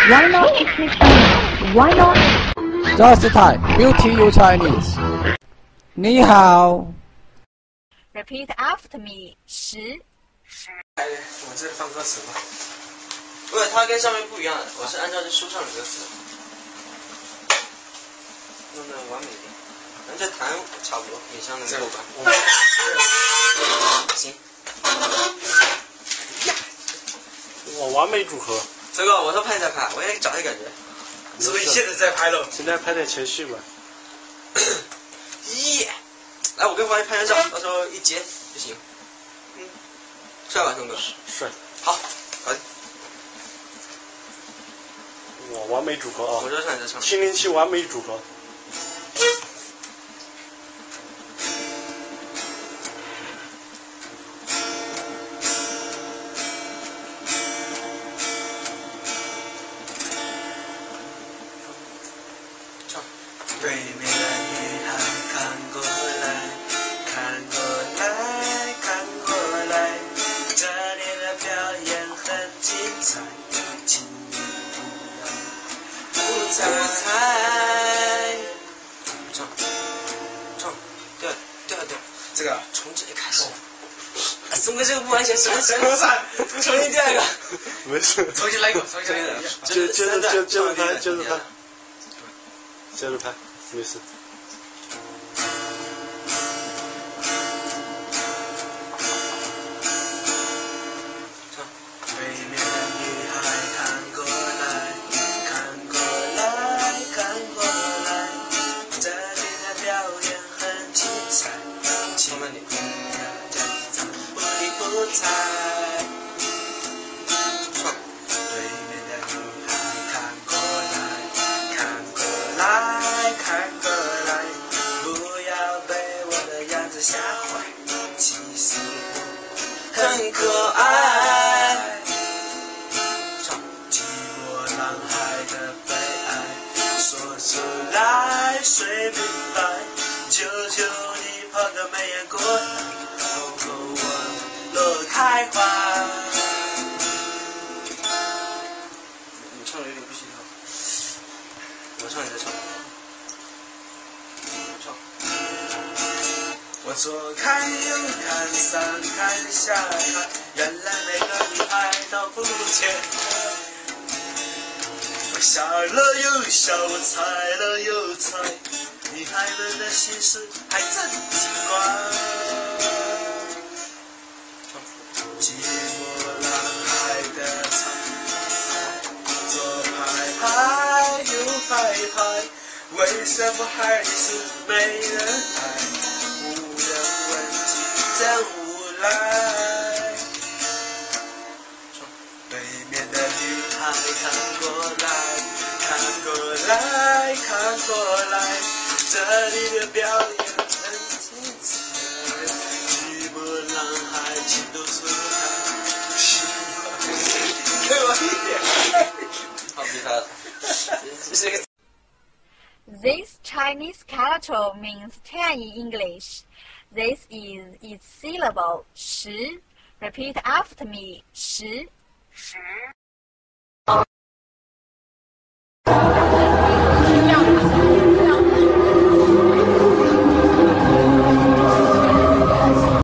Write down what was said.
Why not speak Chinese? Why not? Just Thai, beauty you Chinese. 你好。 Repeat after me. 10。 我这放歌词吧。不是，它跟上面不一样的，我是按照这书上的歌词，弄得完美一点。反正这弹差不多，勉强能够吧。行。 我完美组合。 这个我说拍再拍，我也找一感觉。是不是现在在拍了？ 现在拍点前戏吧。 耶！来，我跟黄爷拍张照，到时候一截就行。帅吧，兄哥？ 帅。 好，搞定。 我完美组合啊！ 我就唱你在唱。 707完美组合。 对面的女孩看过来，看过来，看过来，这里的表演很精彩，请你不猜。唱，对，这个从这里开始。松哥这个不完全是重新第二个。 没事， 重新来一个， 接着拍，接着拍，没事。 对面的女孩看过来，看过来，看过来，这里的表演很精彩，请你不要不理不睬。对面的女孩看过来，看过来，看过来，不要被我的样子吓坏，其实我很可爱。寂寞男孩的悲哀，说出来谁明白？求求你抛个媚眼过来，哄哄我乐开怀。你唱的有点不协调，我唱你再唱。唱。我左看右看上看下看，原来每个女孩都不简单。我笑了又笑，我猜了又猜，女孩们的心事还真奇怪。寂寞男孩的唱，左拍拍右拍拍，为什么还是没人爱？无人问津真无赖。对面的女孩看过来，看过来，看过来，这里的表演很精彩。寂寞男孩情窦初开，给我一点，好厉害了，这是个。 This Chinese character means 10 in English. This is its syllable 10. Repeat after me 10. 10。